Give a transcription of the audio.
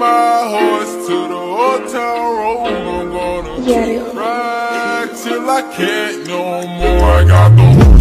my horse to the old town road. I'm gonna ride till I can't no more. I got the